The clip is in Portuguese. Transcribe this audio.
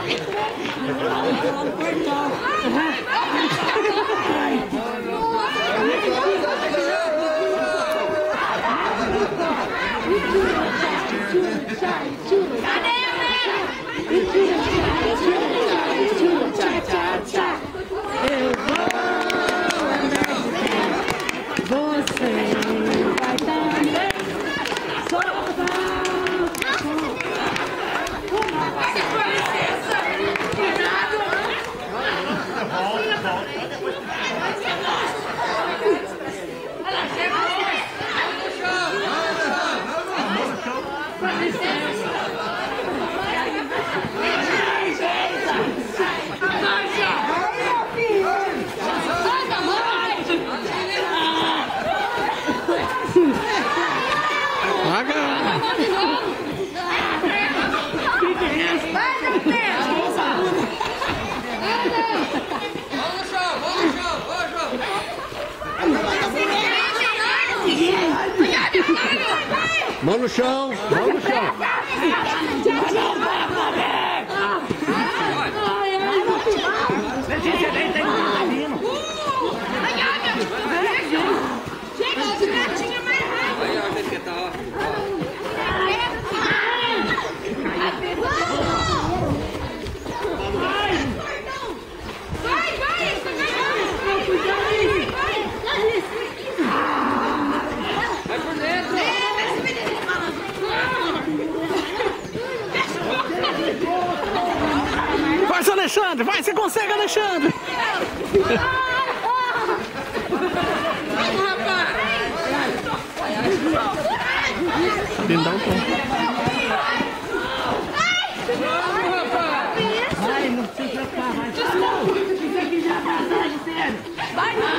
Mão no chão, mão no chão. Vai, Alexandre, vai, você consegue, Alexandre! Tem que dar um ponto. Vai, não precisa preocupar, vai. Isso aqui já é vantagem, sério. Vai,